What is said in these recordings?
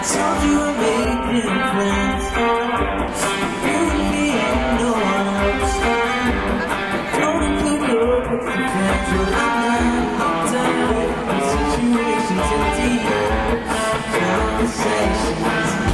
Told you I'm making plans. You and me and no one else. Gonna put up with the plans, but I'm done with situations and deep conversations.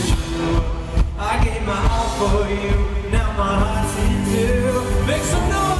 For you, now my heart's in you. Make some noise.